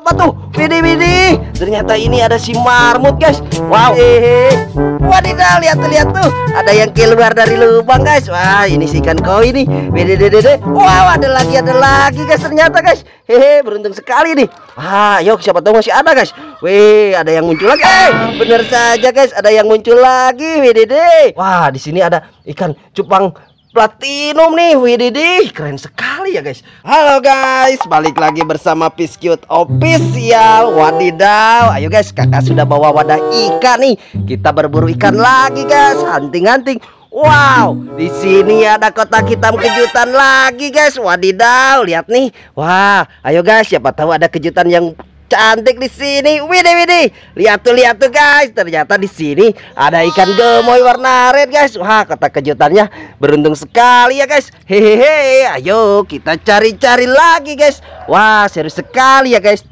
Apa tuh? Widih. Ternyata ini ada si marmut, guys. Wow. Wadidaw, lihat tuh. Ada yang keluar dari lubang, guys. Wah, ini si ikan koi nih. Widih. Wow, ada lagi, guys. Ternyata, guys. Beruntung sekali nih. Yuk, siapa tahu masih ada, guys. Wih, ada yang muncul lagi. Bener saja, guys. Ada yang muncul lagi. Widih. Wah, di sini ada ikan cupang platinum nih, widih, keren sekali ya guys. Halo guys, balik lagi bersama Piscute Official. Wadidaw, ayo guys, kakak sudah bawa wadah ikan nih. Kita berburu ikan lagi guys, hunting. Wow, di sini ada kotak hitam kejutan lagi guys. Wadidaw, lihat nih. Wah, ayo guys, siapa tahu ada kejutan yang cantik di sini. Widih. Lihat tuh guys. Ternyata di sini ada ikan gemoy warna red guys. Wah, kotak kejutannya beruntung sekali ya guys. Hehehe. Ayo kita cari-cari lagi guys. Wah, seru sekali ya guys.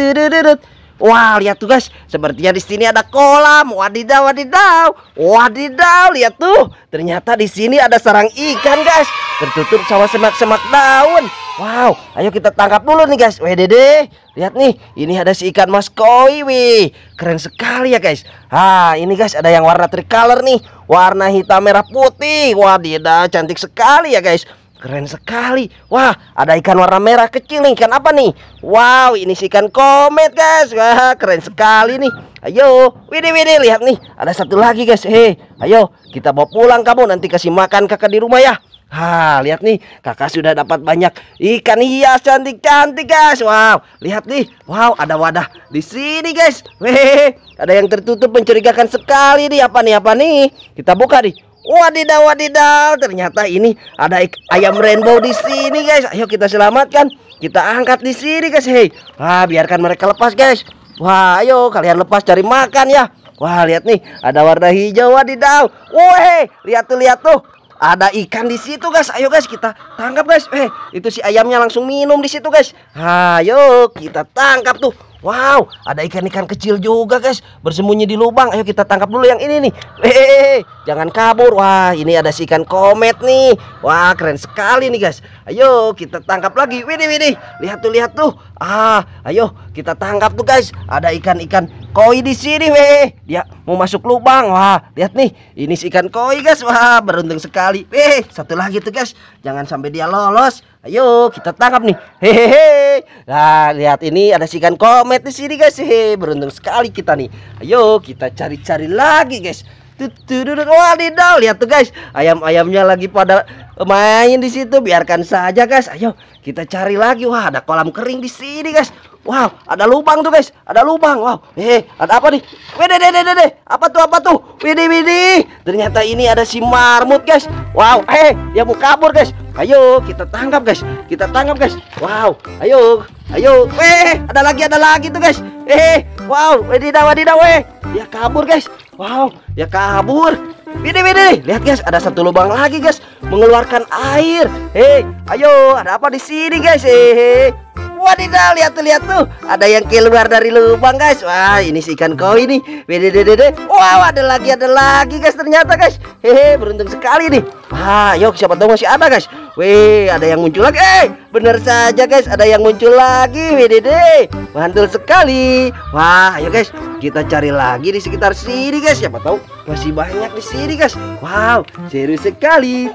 Wah, lihat tuh guys. Sepertinya di sini ada kolam. Wadidaw. Lihat tuh. Ternyata di sini ada sarang ikan guys. Tertutup sama semak-semak daun. Wow, ayo kita tangkap dulu nih guys. Dede, lihat nih, ini ada si ikan mas koi, wih, keren sekali ya guys. Ini guys ada yang warna tricolor nih, warna hitam merah putih. Wadidaw, cantik sekali ya guys. Keren sekali. Wah, ada ikan warna merah kecil nih. Ikan apa nih? Wow, ini si ikan komet guys. Wah, keren sekali nih. Ayo, widih, lihat nih, ada satu lagi guys. Ayo kita bawa pulang kamu, nanti kasih makan kakak di rumah ya. Lihat nih, kakak sudah dapat banyak ikan hias cantik-cantik guys. Wow, lihat nih. Wow, ada wadah di sini guys. Ada yang tertutup mencurigakan sekali nih. Apa nih? Kita buka nih. Wadidaw. Ternyata ini ada ayam rainbow di sini guys. Ayo kita selamatkan. Kita angkat di sini guys. Biarkan mereka lepas guys. Wah, ayo kalian lepas cari makan ya. Wah, lihat nih, ada warna hijau. Wadidaw. Lihat tuh. Ada ikan di situ guys. Ayo guys kita tangkap guys. Itu si ayamnya langsung minum di situ guys. Ayo kita tangkap tuh. Wow, ada ikan-ikan kecil juga guys, bersembunyi di lubang. Ayo kita tangkap dulu yang ini nih. Jangan kabur. Wah, ini ada si ikan komet nih. Wah, keren sekali nih guys. Ayo kita tangkap lagi. Widih. Lihat tuh. Ayo kita tangkap tuh guys. Ada ikan-ikan koi di sini, dia mau masuk lubang. Wah, lihat nih, ini si ikan koi guys. Wah, beruntung sekali. Satu lagi tuh guys, jangan sampai dia lolos. Ayo kita tangkap nih. Nah, lihat ini ada si ikan komet di sini guys. Beruntung sekali kita nih. Ayo kita cari-cari lagi guys. Wadidaw, lihat tuh guys, ayam-ayamnya lagi pada main di situ. Biarkan saja guys. Ayo kita cari lagi. Wah, ada kolam kering di sini guys. Wow, ada lubang tuh guys. Ada lubang. Wow. Ada apa nih? Dede. Apa tuh? Widih. Ternyata ini ada si marmut guys. Wow. Dia mau kabur guys. Ayo kita tangkap guys. Wow. Ayo. Ada lagi tuh guys. Wow. Wadidaw. Dia kabur guys. Wow. Dia kabur. Widih. Lihat guys, ada satu lubang lagi guys, mengeluarkan air. Ayo, ada apa di sini guys? Wadidaw, lihat tuh. Ada yang keluar dari lubang guys. Wah, ini si ikan koi nih. Dede. Wow, ada lagi guys ternyata guys. Beruntung sekali nih. Yuk siapa tahu masih ada guys. Ada yang muncul lagi. Bener saja guys, ada yang muncul lagi. Dede. Mantul sekali. Wah, ayo guys, kita cari lagi di sekitar sini guys. Siapa tahu masih banyak di sini guys. Wow, seru sekali.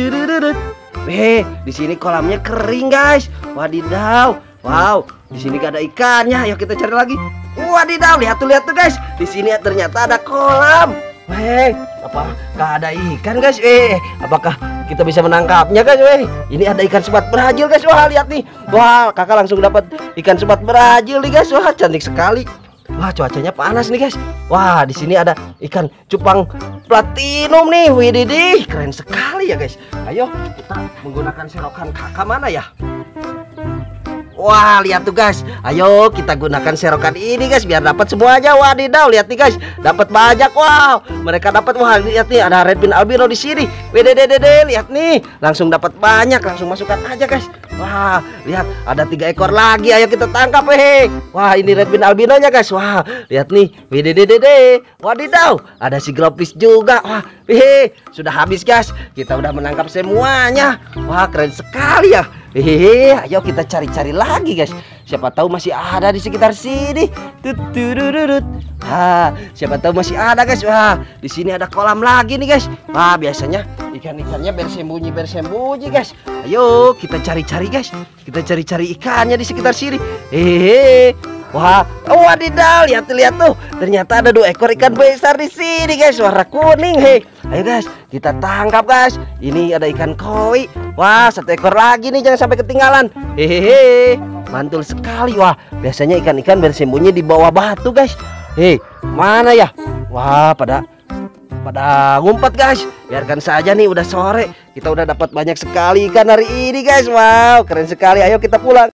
Di sini kolamnya kering guys. Wadidaw. Wow, di sini gak ada ikannya. Ayo kita cari lagi. Wadidaw, lihat tuh guys. Di sini ternyata ada kolam. Apa gak ada ikan guys? Apakah kita bisa menangkapnya guys? Ini ada ikan sepat Brazil guys. Wah, lihat nih. Wah, kakak langsung dapat ikan sepat Brazil nih guys. Wah, cantik sekali. Wah, cuacanya panas nih guys. Wah, di sini ada ikan cupang platinum nih. Widih, keren sekali ya guys. Ayo kita menggunakan serokan kakak mana ya? Wah, lihat tuh guys. Ayo kita gunakan serokan ini guys biar dapat semuanya. Wadidaw, lihat nih guys, dapat banyak. Wow, mereka dapat. Wah, lihat nih ada red bean albino di sini. Dede, lihat nih, langsung dapat banyak. Langsung masukkan aja guys. Wah, lihat ada 3 ekor lagi. Ayo kita tangkap, hehe. Wah, ini red bean albinonya, guys. Wah, lihat nih. Widededede. Wadidaw, ada si globfish juga. Wah, hehe. Sudah habis, guys. Kita udah menangkap semuanya. Wah, keren sekali ya. Hehehe, ayo kita cari-cari lagi, guys. Siapa tahu masih ada di sekitar sini. Tutudududut. Siapa tahu masih ada, guys. Wah, di sini ada kolam lagi nih, guys. Wah, biasanya ikan-ikannya bersembunyi, guys. Ayo kita cari-cari, guys. Kita cari-cari ikannya di sekitar sini. Hehehe. Wah, wadidaw, lihat tuh. Ternyata ada 2 ekor ikan besar di sini, guys. Warna kuning, he. Ayo, guys, kita tangkap, guys. Ini ada ikan koi. Wah, 1 ekor lagi nih, jangan sampai ketinggalan. Hehehe, mantul sekali. Wah, biasanya ikan-ikan bersembunyi di bawah batu, guys. Hei, mana ya? Wah, pada ngumpet, guys. Biarkan saja nih, udah sore. Kita udah dapat banyak sekali ikan hari ini, guys. Wow, keren sekali. Ayo kita pulang.